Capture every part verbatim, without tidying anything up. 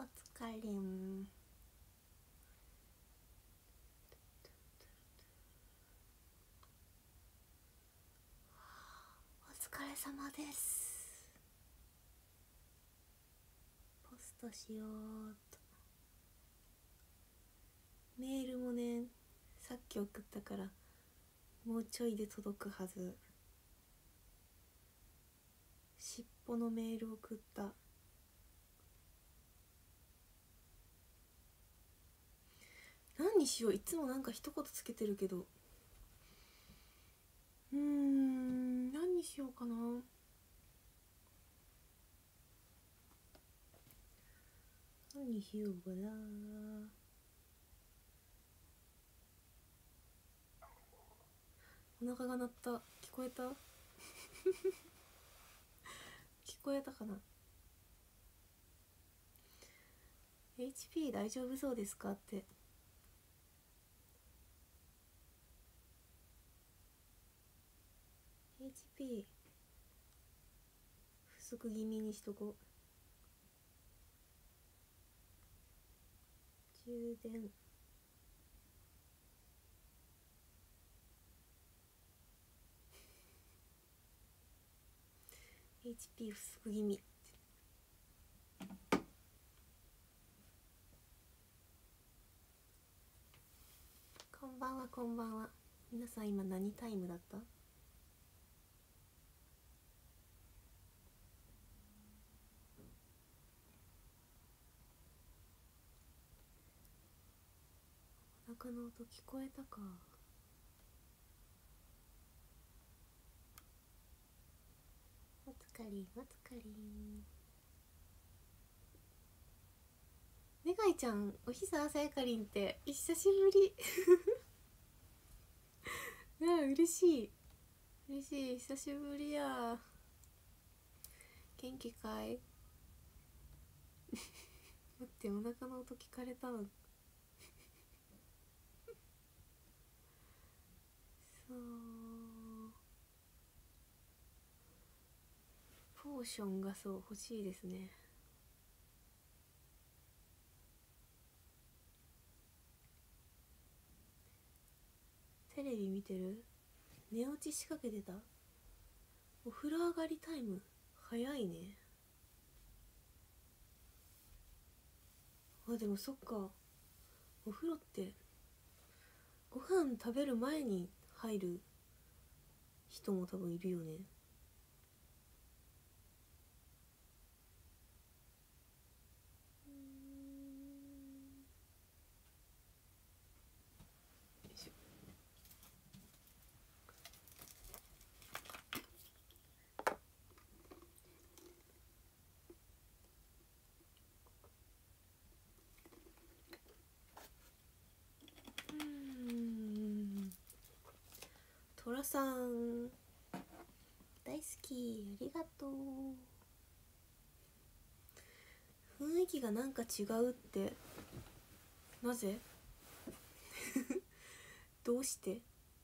お疲れん。お疲れ様です。ポストしようと。メールもね、さっき送ったからもうちょいで届くはず。しっぽのメール送った。何にしよう。いつもなんか一言つけてるけど、うーん何にしようかな。何にしようかな。お腹が鳴った。聞こえた聞こえたかな。 エイチピー 大丈夫そうですかって。エイチピー 不足気味にしとこう。充電エイチピー 不足気味。こんばんはこんばんは。皆さん今何タイムだった？お腹の音聞こえたか？お疲れお疲れ。ねがいちゃん、おひささやかりんって久しぶりうわ嬉しい嬉しい。久しぶりや。元気かい？待って、お腹の音聞かれたのそう、ポーションがそう欲しいですね。テレビ見てる？寝落ち仕掛けてた？お風呂上がりタイム早いね。あ、でもそっか、お風呂ってご飯食べる前に入る人も多分いるよね。トラさん大好き、ありがとう。雰囲気がなんか違うって、なぜ？どうして？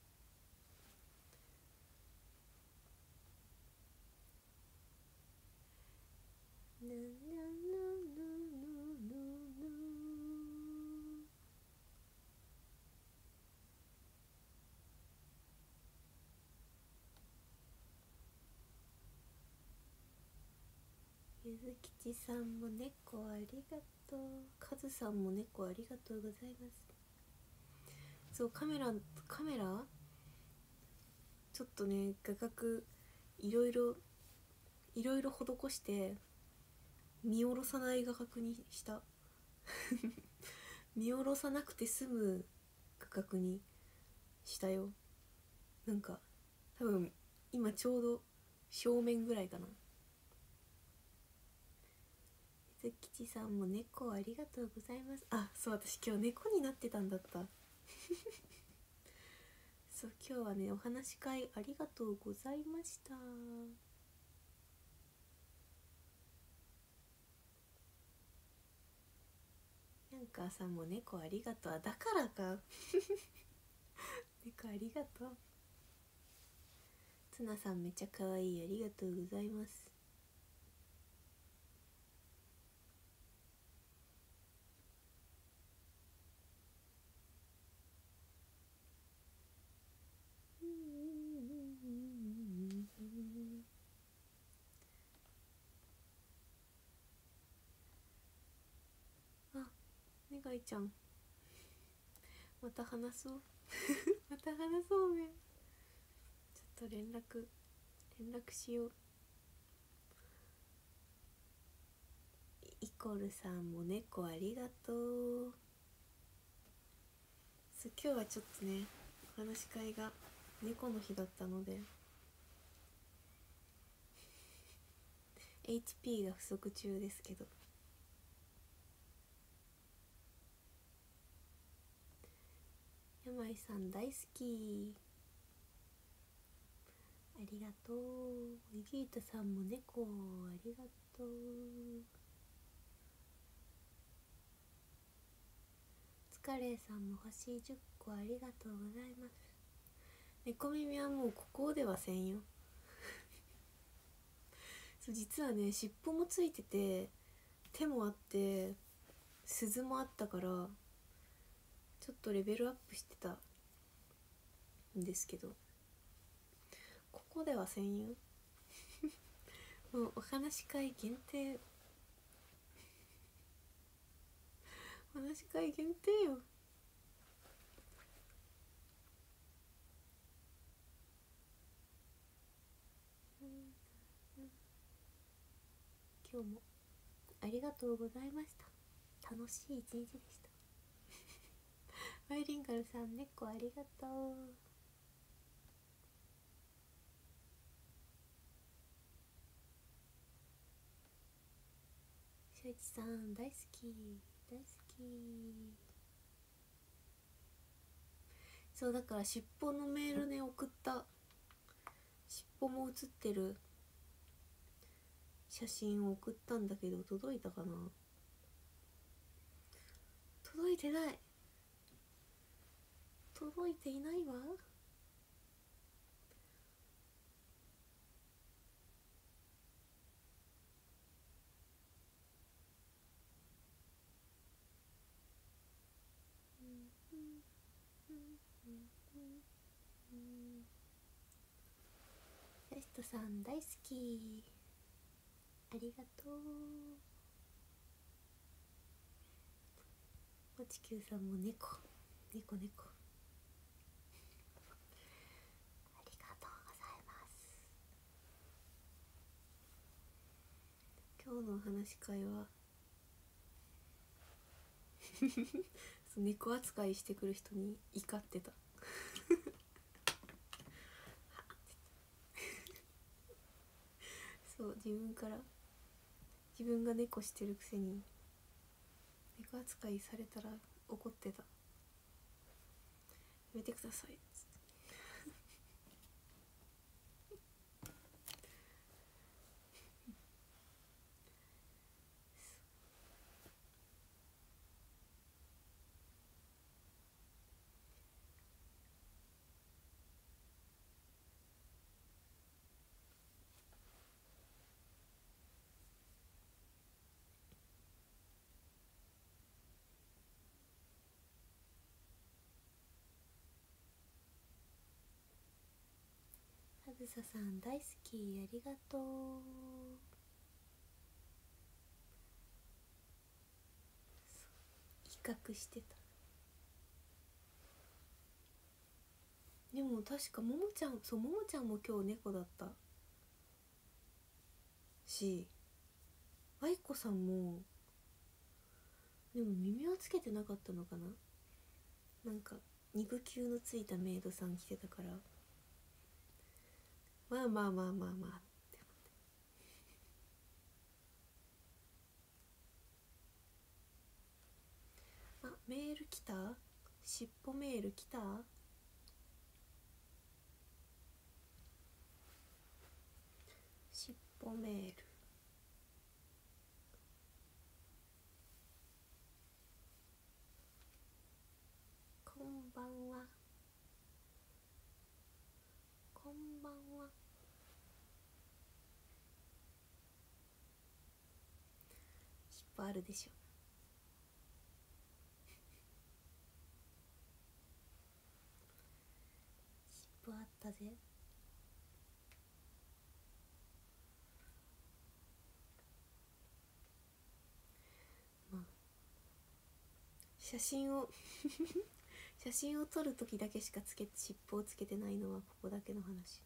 ななななななな。ゆずきちさんも猫ありがとう。かずさんも猫ありがとうございます。そう、カメラカメラちょっとね、画角いろいろいろいろ施して見下ろさない画角にした見下ろさなくて済む画角にしたよ。なんか多分今ちょうど正面ぐらいかな。ゆずきちさんも猫ありがとうございます。あ、そう、私今日猫になってたんだったそう、今日はね、お話し会ありがとうございました。ヤンカーさんも猫ありがとう。だからか猫ありがとう。ツナさんめっちゃ可愛い、ありがとうございます。 ねがいちゃん、また話そうまた話そうね。ちょっと連絡連絡しよう。イコルさんも猫ありがとう。そう、今日はちょっとねお話し会が猫の日だったのでエイチピー が不足中ですけど、山井さん大好き、ありがとう。イギータさんも猫ありがとう。つかれいさんも星じゅっこありがとうございます。猫耳はもうここではせんよそう、実はね尻尾もついてて手もあって鈴もあったからちょっとレベルアップしてたんですけど、ここではせんよもうお話し会限定、お話し会限定よ。今日もありがとうございました。楽しい一日でしたバイリンガルさん猫ありがとう。しょいちさん大好き大好き。そうだから尻尾のメールね送った。尻尾も写ってる写真を送ったんだけど届いたかな。届いてない、届いていないわ。ヤシトさん大好き、ありがとう。おちきゅうさんも猫猫猫ありがとうございます。今日のお話し会は猫扱いしてくる人に怒ってたそう自分から自分が猫してるくせに猫扱いされたら怒ってた。やめてくださいっつって。はずささん大好き、ありがとう。比較してた。でも確かももちゃん、そうももちゃんも今日猫だったし、愛子さんもでも耳はつけてなかったのかな。なんか肉球のついたメイドさん来てたから、まあまあまあまあまあって思って。あ、メール来た？尻尾メール来た？尻尾メール。こんばんは。こんばんは。尻尾あるでしょ。尻尾あったぜ。まあ写真を写真を撮る時だけしかつけ尻尾をつけてないのはここだけの話。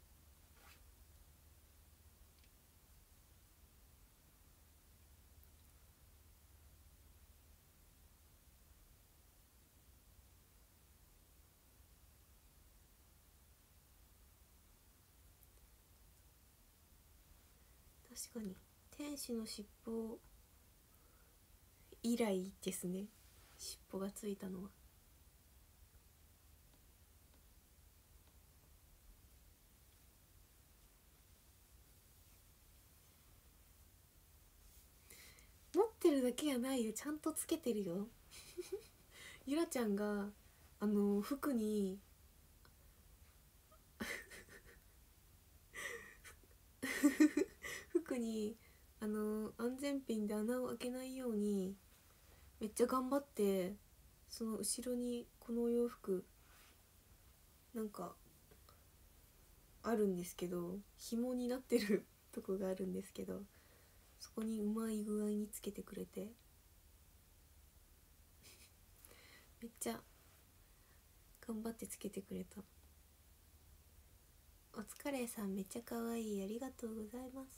確かに天使の尻尾以来ですね、尻尾がついたのは。持ってるだけやないよ、ちゃんとつけてるよゆらちゃんがあの服に服にあの安全ピンで穴を開けないようにめっちゃ頑張って、その後ろにこのお洋服なんかあるんですけど、紐になってるとこがあるんですけど、そこにうまい具合につけてくれてめっちゃ頑張ってつけてくれた。お疲れさん、めっちゃ可愛い、ありがとうございます。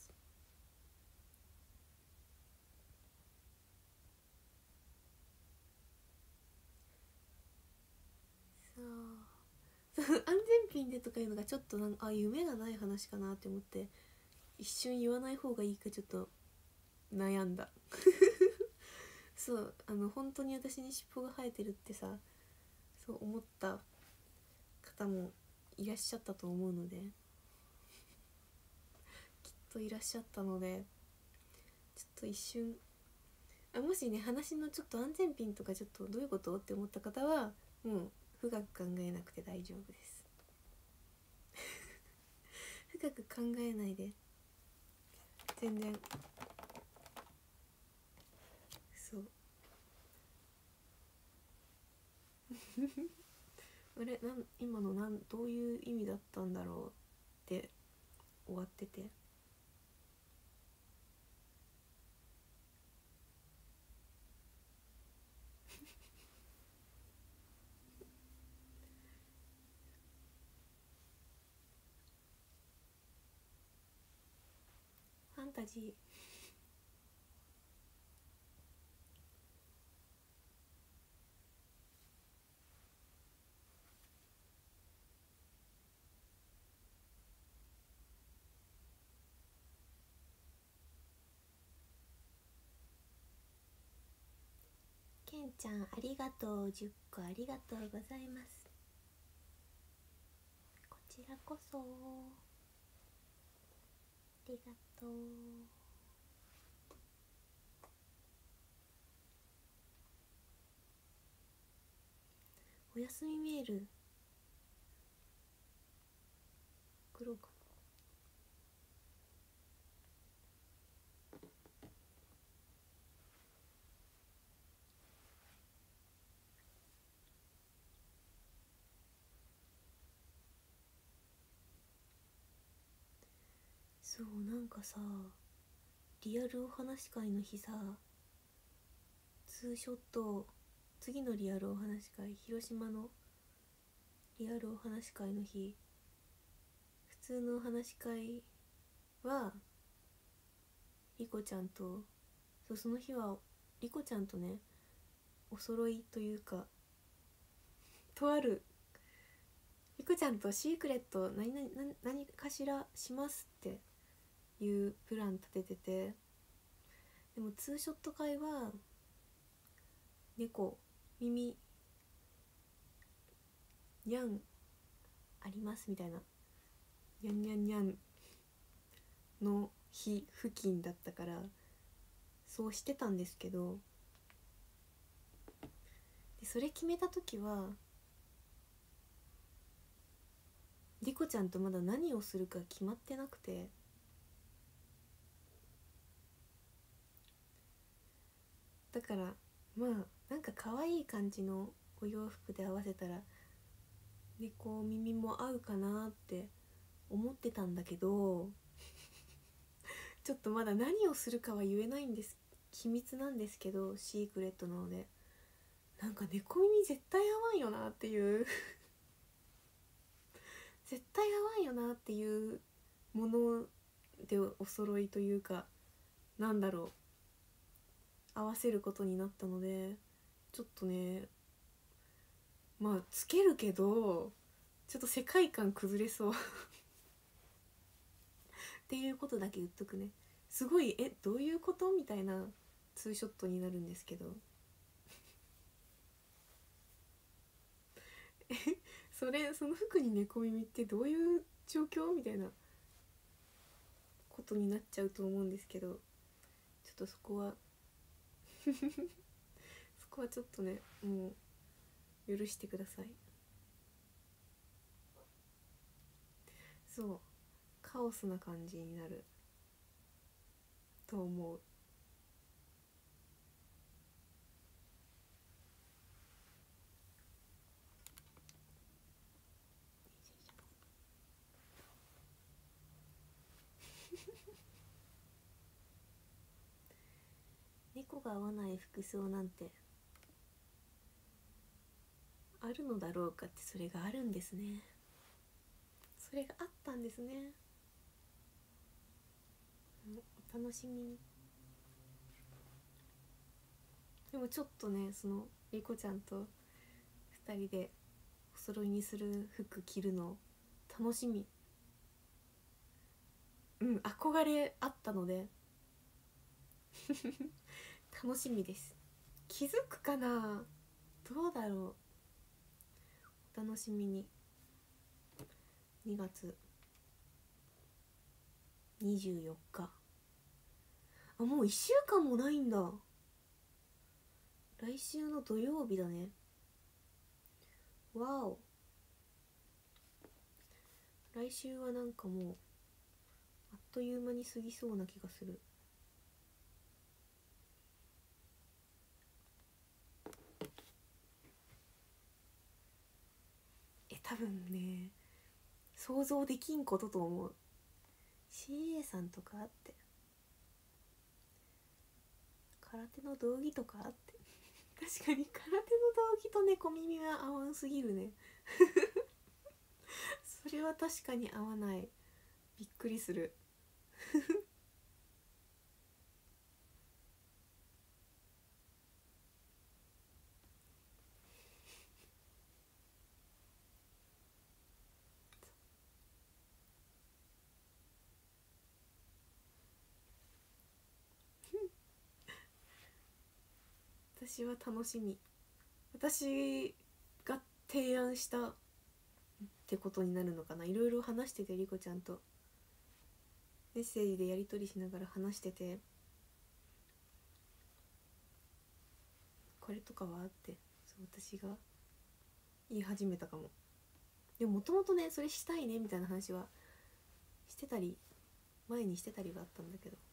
そう安全ピンでとかいうのがちょっとなんかあ夢がない話かなって思って、一瞬言わない方がいいかちょっと悩んだそうあの本当に私に尻尾が生えてるってさ、そう思った方もいらっしゃったと思うので、きっといらっしゃったので、ちょっと一瞬あもしね話のちょっと安全ピンとかちょっとどういうことって思った方はもう深く考えなくて大丈夫です深く考えないで全然。そうあれなん今のなんどういう意味だったんだろうって終わっててファンタジーけんちゃんありがとう、じゅっこありがとうございます。こちらこそありがとう。おやすみメール送ろうかな。そうなんかさ、リアルお話し会の日さ、ツーショット、次のリアルお話し会、広島のリアルお話し会の日、普通のお話し会はリコちゃんと、そうその日はリコちゃんとねお揃いというか、とあるリコちゃんとシークレット何々何かしらしますっていうプラン立ててて、でもツーショット会は猫耳にゃんありますみたいな、にゃんにゃんにゃんの日付近だったからそうしてたんですけど、でそれ決めた時はリコちゃんとまだ何をするか決まってなくて、だからまあなんか可愛い感じのお洋服で合わせたら猫耳も合うかなって思ってたんだけどちょっとまだ何をするかは言えないんです、秘密なんですけど、シークレットなのでなんか猫耳絶対合わんよなっていう絶対合わんよなっていうものでお揃いというか、なんだろう、合わせることになったので、ちょっとね、まあつけるけどちょっと世界観崩れそうっていうことだけ言っとくね。すごい、えどういうことみたいなツーショットになるんですけどえそれその服に猫耳ってどういう状況みたいなことになっちゃうと思うんですけど、ちょっとそこはそこはちょっとね、もう許してください。そう、カオスな感じになると思う。猫が合わない服装なんてあるのだろうかって、それがあるんですね。それがあったんですね。お楽しみに。でもちょっとね、そのリコちゃんとふたりでお揃いにする服着るの楽しみ。うん、憧れあったので楽しみです。気づくかな、どうだろう。お楽しみに。にがつにじゅうよっか、あ、もういっしゅうかんもないんだ。来週の土曜日だね。わお、来週はなんかもうあっという間に過ぎそうな気がする。え、多分ね、想像できんことと思う。 シーエー さんとかあって、空手の道着とかあって確かに空手の道着と猫耳は合わんすぎるねそれは確かに合わない。びっくりする私は楽しみ。私が提案したってことになるのかな。いろいろ話してて、リコちゃんとメッセージでやり取りしながら話してて、これとかはあって、そう私が言い始めたかも。でももともとね、それしたいねみたいな話はしてたり、前にしてたりはあったんだけど、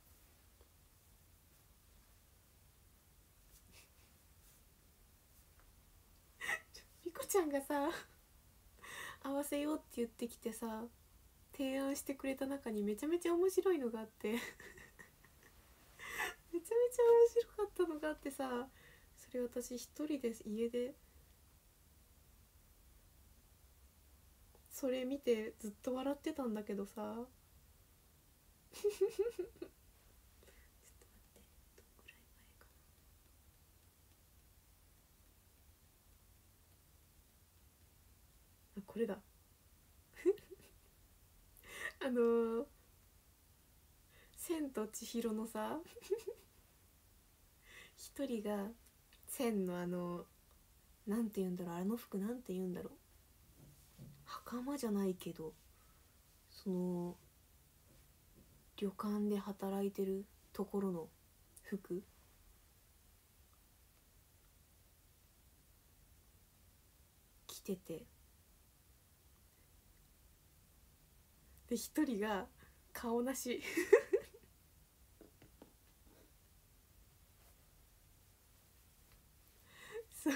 リコちゃんがさ合わせようって言ってきてさ、提案してくれた中にめちゃめちゃ面白いのがあってめちゃめちゃ面白かったのがあってさ、それ私一人で家でそれ見てずっと笑ってたんだけどさちょっと待って、どんくらい前かなあ、これだあのー「千と千尋」のさ一人が千のあの、なんて言うんだろう、あの服なんて言うんだろう、袴じゃないけど、その旅館で働いてるところの服着てて、で一人が顔なしそう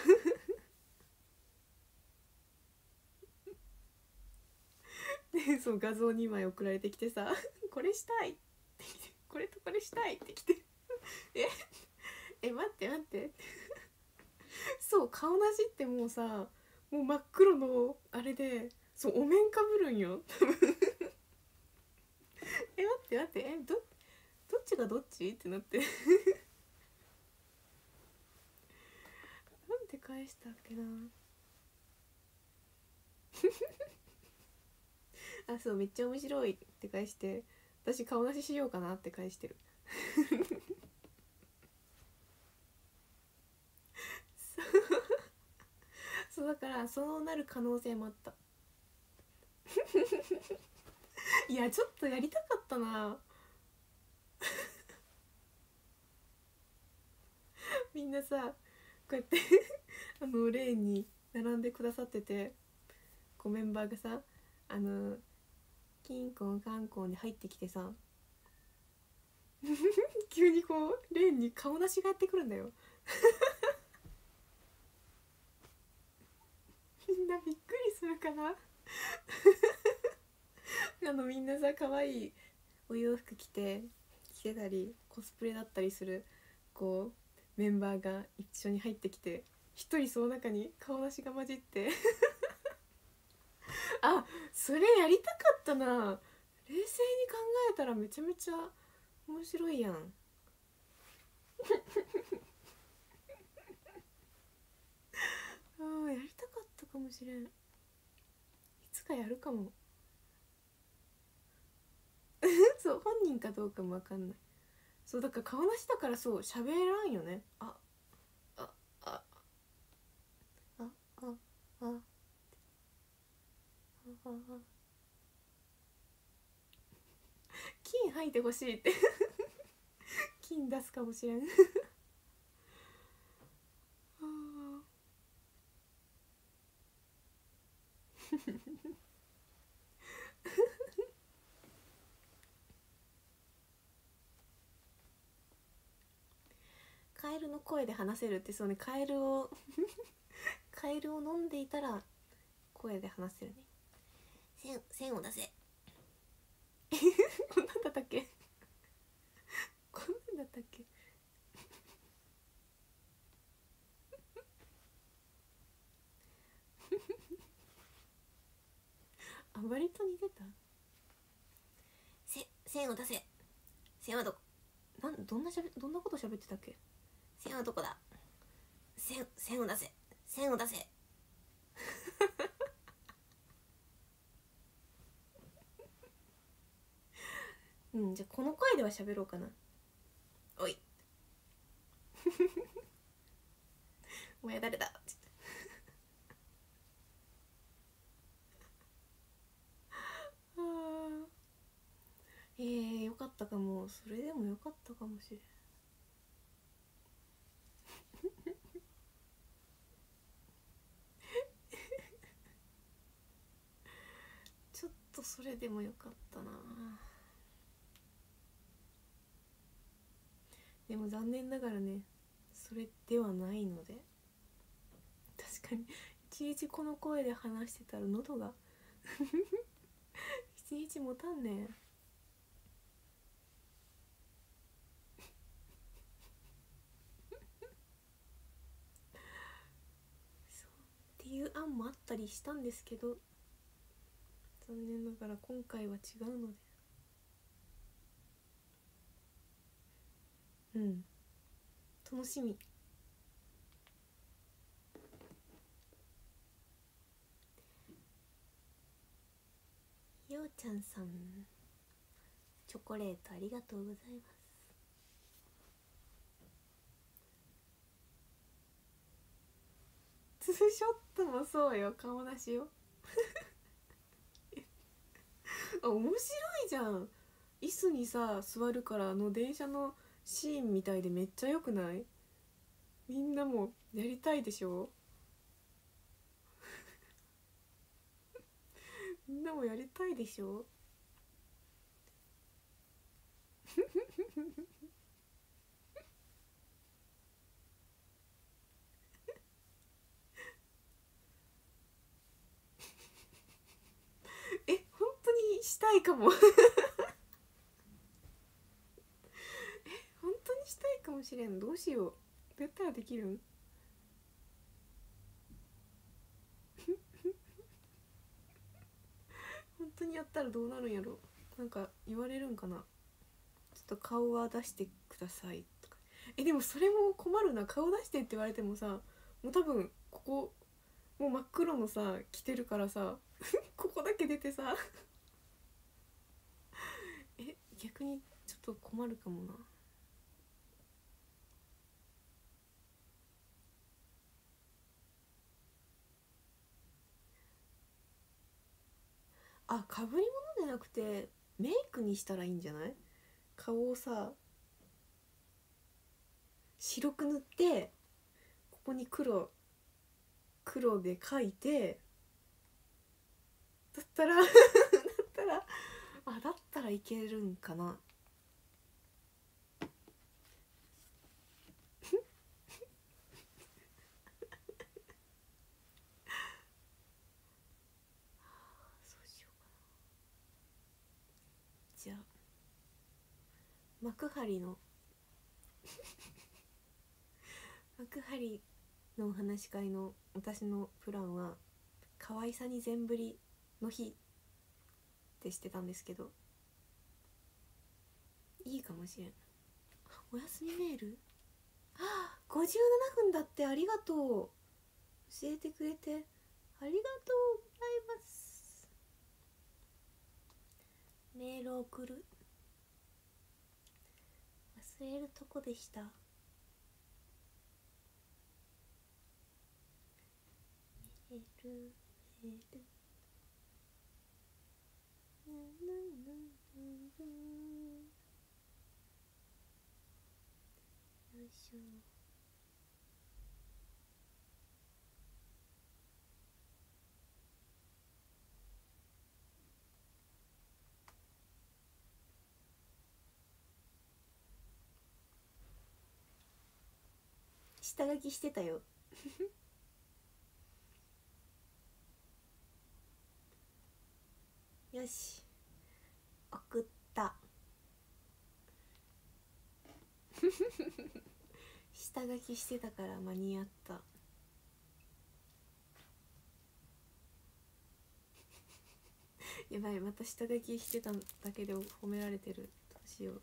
で、そう画像にまい送られてきてさこれしたいって来て、これとこれしたいって来てええ待って待ってそう顔なしってもうさ、もう真っ黒のあれで、そうお面かぶるんよえ待って待ってえどどっちがどっちってなってなんて返したっけなあそうめっちゃ面白いって返して、私顔なししようかなって返してるそうだからそうなる可能性もあったいやちょっとやりたかったなみんなさこうやってあのレーンに並んでくださってて、こうメンバーがさあのキンコンカンコンに入ってきてさ急にこうレーンに顔なしがやってくるんだよみんなびっくりするかなあのみんなさ可愛いお洋服着て着てたりコスプレだったりするこうメンバーが一緒に入ってきて、一人その中に顔なしが混じってあそれやりたかったな。冷静に考えたらめちゃめちゃ面白いやんあやりたかったかもしれん。いつかやるかもそう本人かどうかも分かんない。そうだから顔なしだからそう喋らんよね。ああああああああ金吐いてほしいって金出すかもしれんカエルの声で話せるって、そうね、カエルをカエルを飲んでいたら声で話せるね。線線を出せこんなんだったっけこんなんだったっけあ割と似てた。せ線を出せ。線はどこなんどんなしゃべどんなこと喋ってたっけ。線はどこだ。線線を出せ線を出せうんじゃあこの声では喋ろうかな。おいお前誰だってあえー、よかったかも。それでもよかったかもしれんちょっとそれでもよかったな。でも残念ながらねそれではないので、確かに一日この声で話してたら喉が一日持たんねんそうっていう案もあったりしたんですけど、残念ながら今回は違うので、うん楽しみ。ようちゃんさんチョコレートありがとうございます。ツーショットもそうよ、顔なしよあ面白いじゃん。椅子にさ座るからあの電車のシーンみたいでめっちゃ良くない？みんなもやりたいでしょみんなもやりたいでしょえ本当にしたいかも本当にしたいかもしれん。どうしよう。どうやったらできるん？ にやったらどうなるんやろ。なんか言われるんかな。ちょっと顔は出してくださいとか。えでもそれも困るな。顔出してって言われてもさ、もう多分ここもう真っ黒のさ着てるからさここだけ出てさえ逆にちょっと困るかもな。あ、かぶり物じゃなくてメイクにしたらいいんじゃない？顔をさ白く塗ってここに黒黒で描いて、だったらだったらあだったらいけるんかな。そうしようかな。じゃあ幕張の幕張のお話し会の私のプランは可愛さに全振りの日ってしてたんですけど、いいかもしれん。おやすみメール、あごじゅうななふんだって。ありがとう、教えてくれてありがとうございます。メール送る、忘れるとこでした。メールメールよいしょ。下書きしてたよよし送った下書きしてたから間に合った。やばい、また下書きしてただけで褒められてる。どうしよう。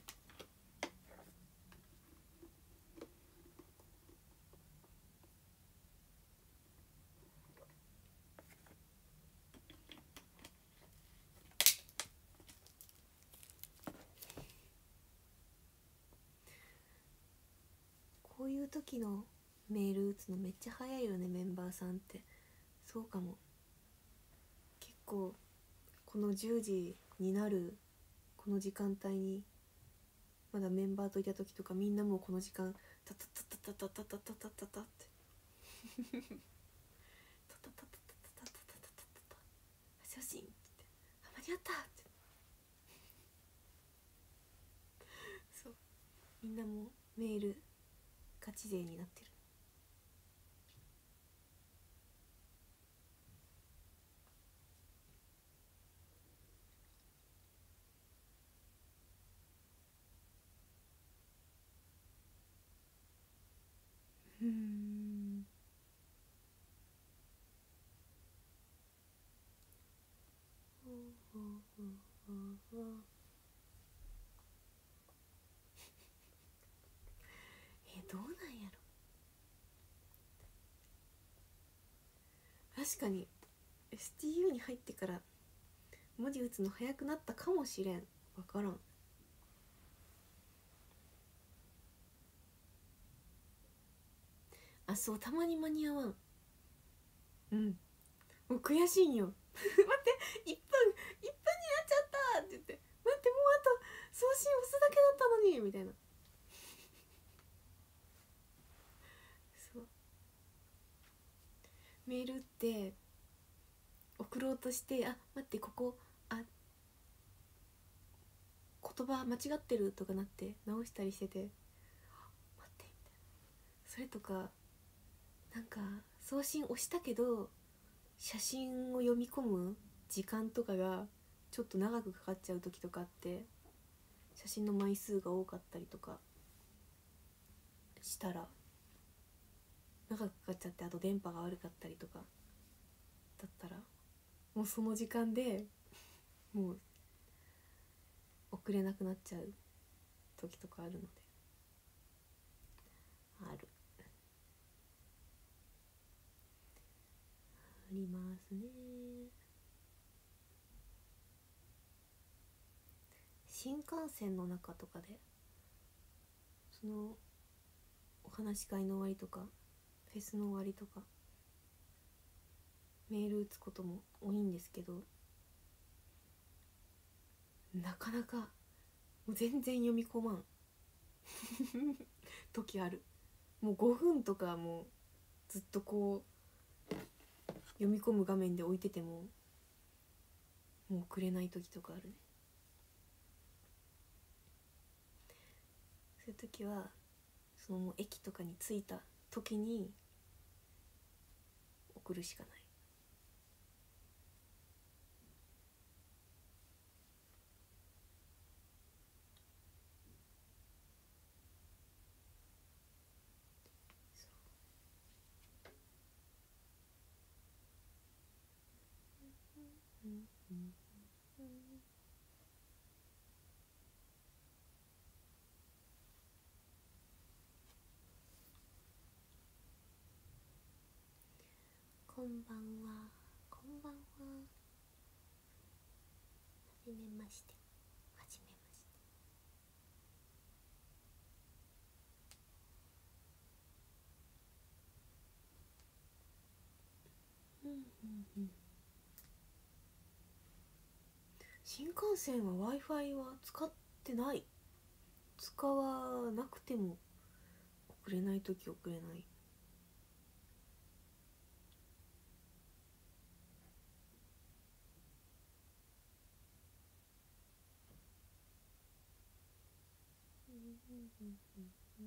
こういう時のメール打つのめっちゃ早いよね、メンバーさんって。そうかも。結構このじゅうじになるこの時間帯にまだメンバーといた時とか、みんなもうこの時間タタタタタタタタタタタタってタタタタタタタタタタタタ写真ってあ間に合ったって、そうみんなもメールガチ勢になってる。うーんえどうなんやろ。確かに エスティーユー に入ってから文字打つの早くなったかもしれん。わからん。あそう、たまに間に合わん。うんもう悔しいんよ待っていっぷんいっぷんになっちゃったって言って、待ってもうあと送信押すだけだったのにみたいな。そうメールって送ろうとして、あ待ってここあ言葉間違ってるとかなって直したりしてて、待ってみたいな。それとかなんか送信押したけど写真を読み込む時間とかがちょっと長くかかっちゃう時とかあって、写真の枚数が多かったりとかしたら長くかかっちゃって、あと電波が悪かったりとかだったらもうその時間でもう送れなくなっちゃう時とかあるので、あるありますね。新幹線の中とかでそのお話し会の終わりとかフェスの終わりとかメール打つことも多いんですけど、なかなかもう全然読み込まん時ある。もうごふんとかもうずっとこう読み込む画面で置いててももう送れない時とかあるね。そういう時はそのもう駅とかに着いた時に送るしかない。うんうんうん、こんばんは、こんばんは。はじめまして、はじめまして。うんうんうん。新幹線は Wi-Fi は使ってない。使わなくても送れないとき送れない。うんうんうんうん、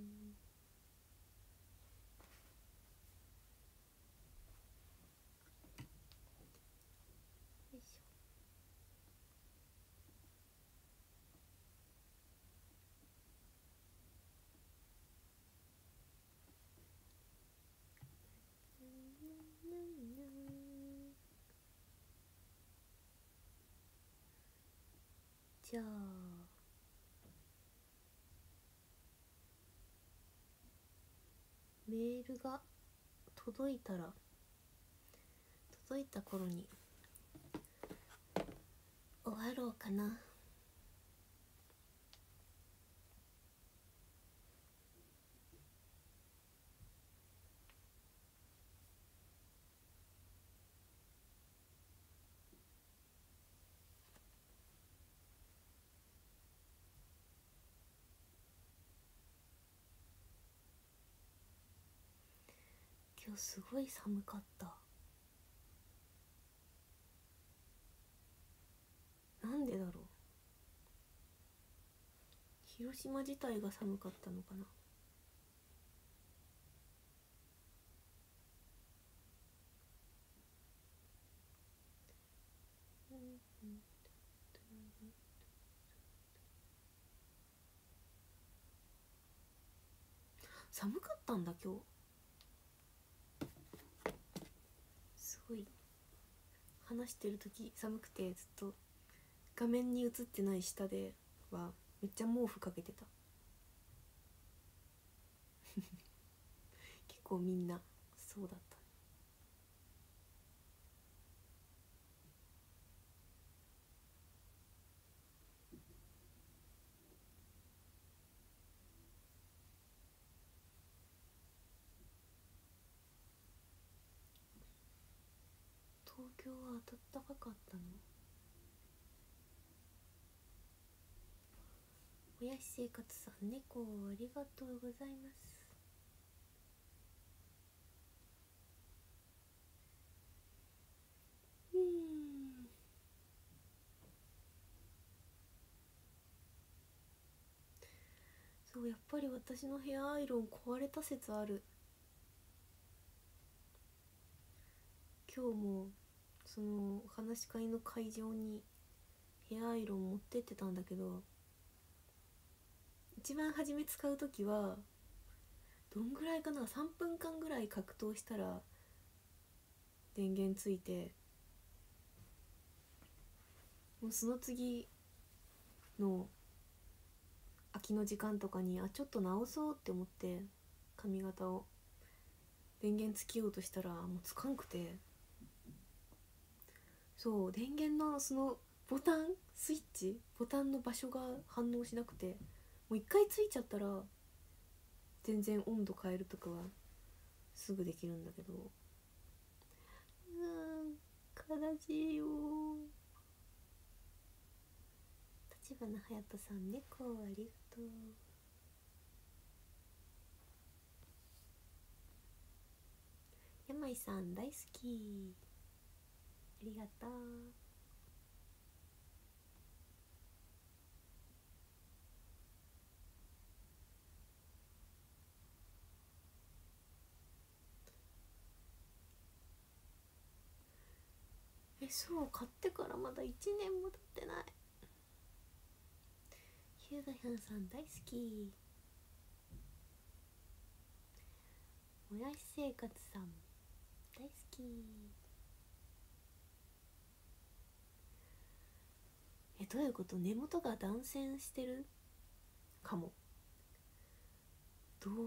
よいしょ。じゃあメールが届いたら届いた頃に終わろうかな。今日すごい寒かった。なんでだろう。広島自体が寒かったのかな。寒かったんだ今日。すごい話してる時寒くて、ずっと画面に映ってない下ではめっちゃ毛布かけてた結構みんなそうだった。東京は暖かかったの。おやし生活さん、猫ありがとうございます。うん、そう、やっぱり私のヘアアイロン壊れた説ある。今日もそのお話し会の会場にヘアアイロン持ってってたんだけど、一番初め使う時はどんぐらいかな、さんぷんかんぐらい格闘したら電源ついて、 もうその次の空きの時間とかにあちょっと直そうって思って髪型を電源つけようとしたらもうつかんくて、そう電源のそのボタンスイッチボタンの場所が反応しなくて、もう一回ついちゃったら全然温度変えるとかはすぐできるんだけど、うーん悲しいよ。立花隼人さん、猫ありがとう。山井さん大好き、ありがとう。え、そう買ってからまだいちねんも経ってない。ヒューダヒャンさん大好き。もやし生活さん大好き。え、どういうこと？根元が断線してるかも。どう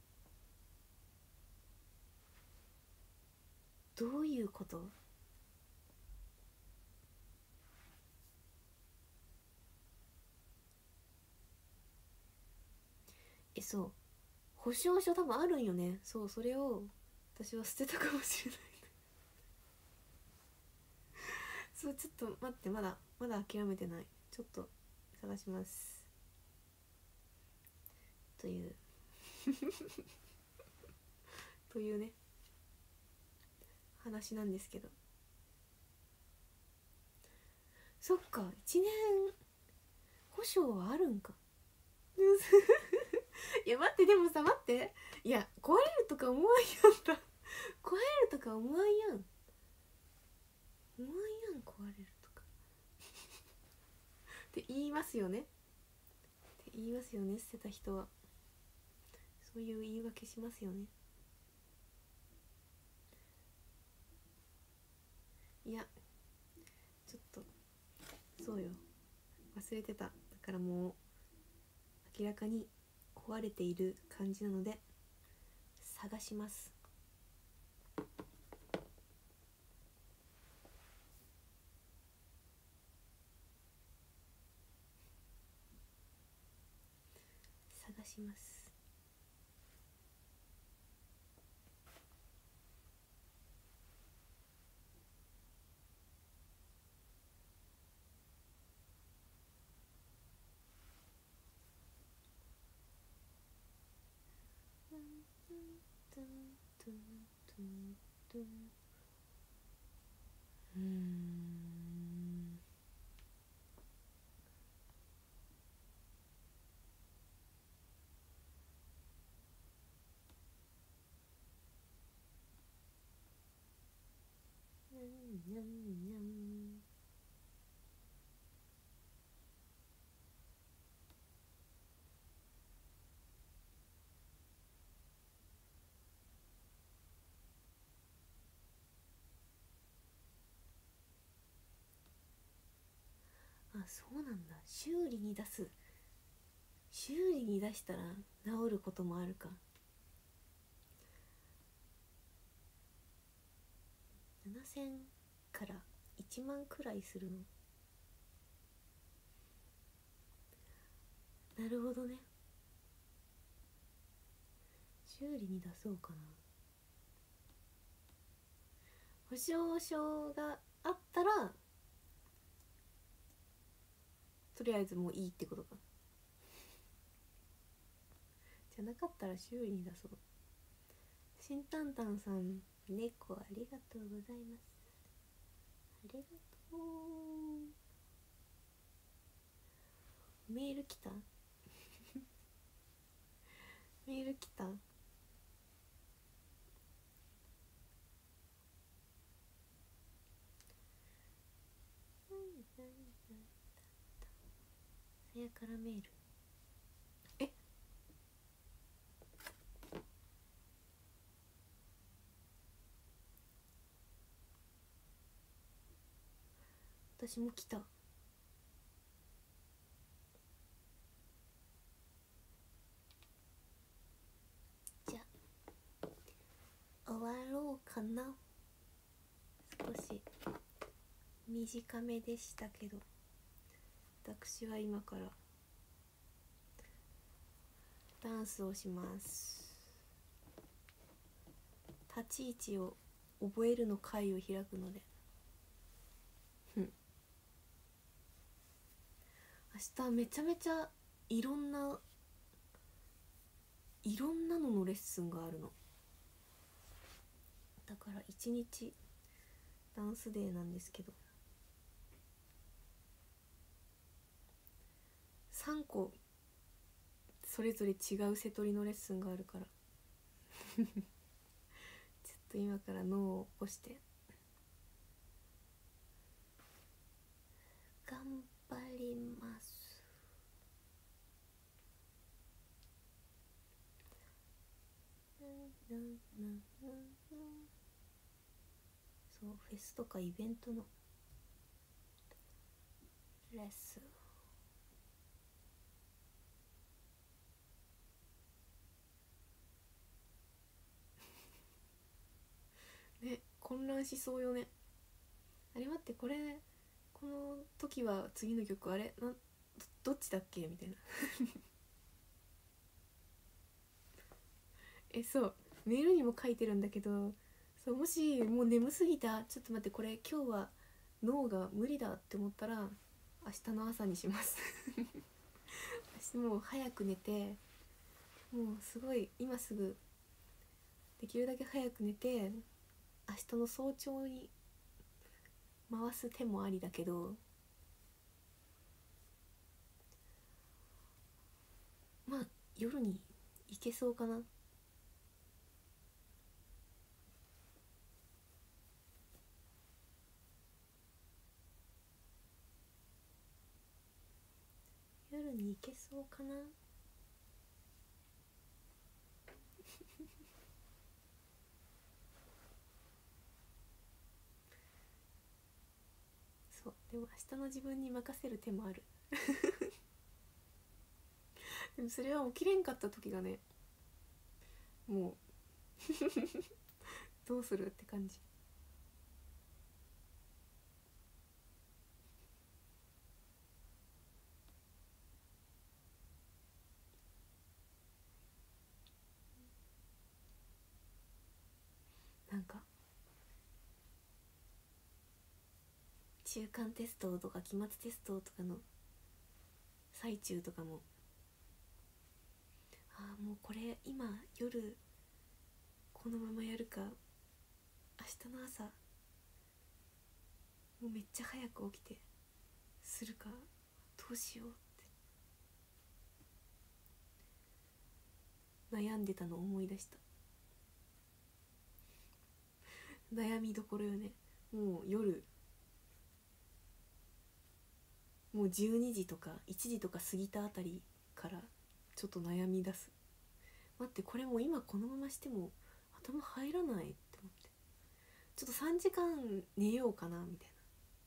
どういうこと？え、そう保証書多分あるんよね。そう、それを私は捨てたかもしれないそう、ちょっと待って、まだまだ諦めてない。ちょっと探しますというというね話なんですけど。そっか、いちねん保証はあるんかいや待って、でもさ待って、いや壊れるとか思わんやんだ壊れるとか思わんやん思わんやん壊れるとかって言いますよねって言いますよね、捨てた人は。そういう言い訳しますよね。いやちょっとそうよ、忘れてた。だからもう明らかに壊れている感じなので探します。探します。うーんにゃんにゃんにゃん。あ、そうなんだ。修理に出す。修理に出したら治ることもあるか。ななせんからいちまんくらいするの。なるほどね。修理に出そうかな。保証書があったらとりあえずもういいってことか。じゃなかったら修理に出そう。しんたんたんさん、猫ありがとうございます。ありがとう。メール来たメール来た。さやからメール。え、私も来た。 うかな。少し短めでしたけど、私は今からダンスをします。立ち位置を覚えるの会を開くので、明日めちゃめちゃいろんないろんなののレッスンがあるの。だから一日ダンスデーなんですけど、さんこそれぞれ違う瀬取りのレッスンがあるからちょっと今から脳を起こして頑張ります。そう、フェスとかイベントのレッスンね、混乱しそうよね。あれ待って、これこの時は次の曲あれな ど, どっちだっけみたいなえ、そうメールにも書いてるんだけど、そう、もしもう眠すぎた、ちょっと待って、これ今日は脳が無理だって思ったら明日の朝にします私もう早く寝て、もうすごい今すぐできるだけ早く寝て明日の早朝に回す手もありだけど、まあ夜に行けそうかな。夜に行けそうかなそう、でも明日の自分に任せる手もあるでもそれは起きれんかった時がね、もうどうするって感じ。なんか中間テストとか期末テストとかの最中とかも、ああもうこれ今夜このままやるか、明日の朝もうめっちゃ早く起きてするか、どうしようって悩んでたのを思い出した。悩みどころよね。もう夜もうじゅうにじとかいちじとか過ぎたあたりからちょっと悩み出す。待って、これもう今このまましても頭入らないって思って、ちょっとさんじかん寝ようかなみたいな。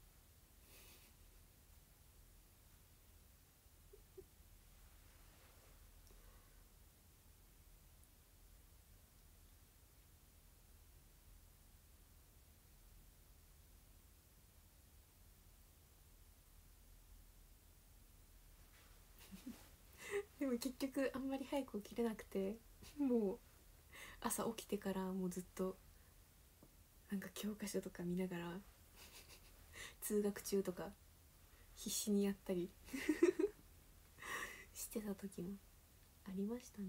でも結局あんまり早く起きれなくて、もう朝起きてからもうずっとなんか教科書とか見ながら通学中とか必死にやったりしてた時もありましたね。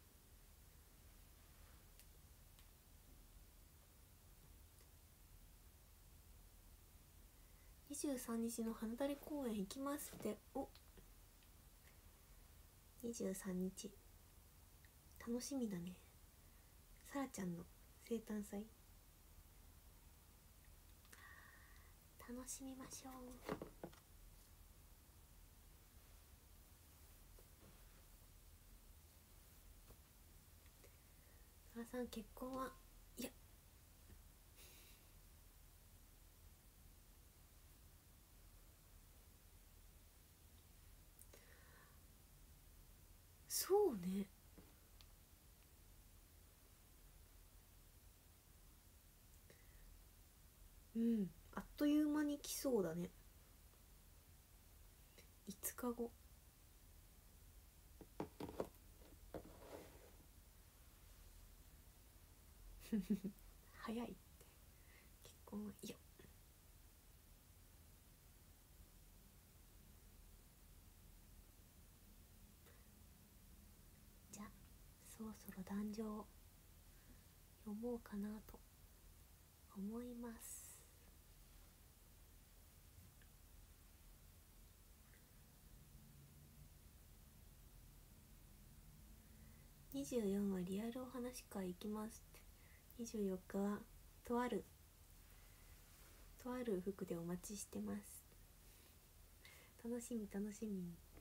にじゅうさんにちの花だれ公園行きますって。お、にじゅうさんにち楽しみだね。さらちゃんの生誕祭楽しみましょう。さらさん結婚は、いやそうね、 うん、あっという間に来そうだね。いつかご早いって、結婚はいや。じゃあそろそろ壇上読もうかなと思います。にじゅうよんはリアルお話会行きますって。にじゅうよっかはとあるとある服でお待ちしてます。楽しみ楽しみ。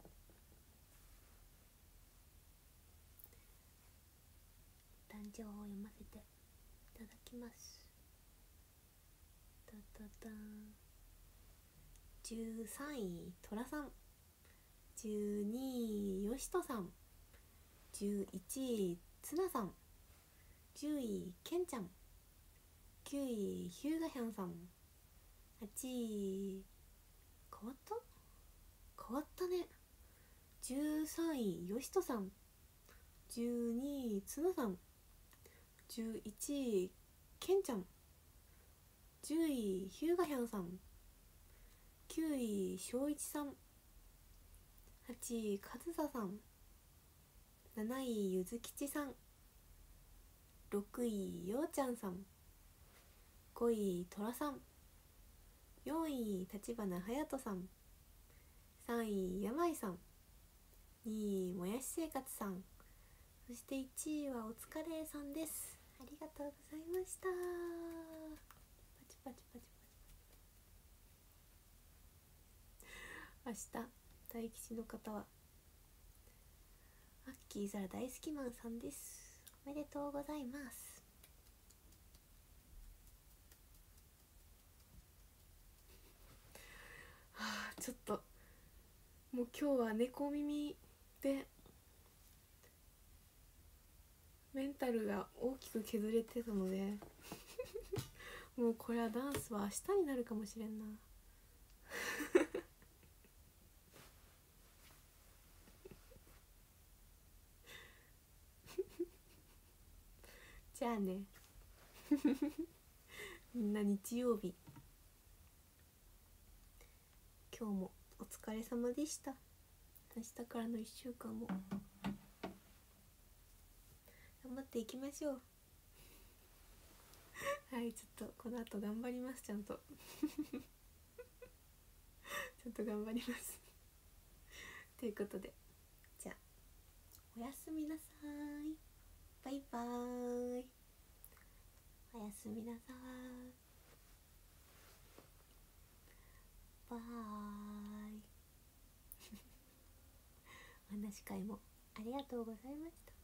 壇上を読ませていただきます。たたたん。じゅうさんいトラさん、じゅうにいよしとさん、じゅういちいツナさん、じゅういケンちゃん、きゅういヒューガヒャンさん、はちい変わった変わったね。じゅうさんいよしとさん、じゅうにいツナさん、じゅういちいケンちゃん、じゅういヒューガヒャンさん、きゅういしょういちさん、はちいかずささん、なないゆずきちさん、ろくいようちゃんさん、ごいとらさん、よんいたちばなはやとさん、さんいやまいさん、にいもやし生活さん、そしていちいはおつかれさんです。ありがとうございました。パチパチパチパチ。明日大吉の方はアッキーザラ大好きマンさんです。おめでとうございます。はあ、ちょっともう今日は猫耳でメンタルが大きく削れてたのでもうこれはダンスは明日になるかもしれんなじゃあねみんな日曜日今日もお疲れ様でした。明日からのいっしゅうかんも頑張っていきましょうはい、ちょっとこの後頑張ります。ちゃんとちょっと頑張りますということで、じゃあおやすみなさい。バイバーイ。おやすみなさい。バイお話し会もありがとうございました。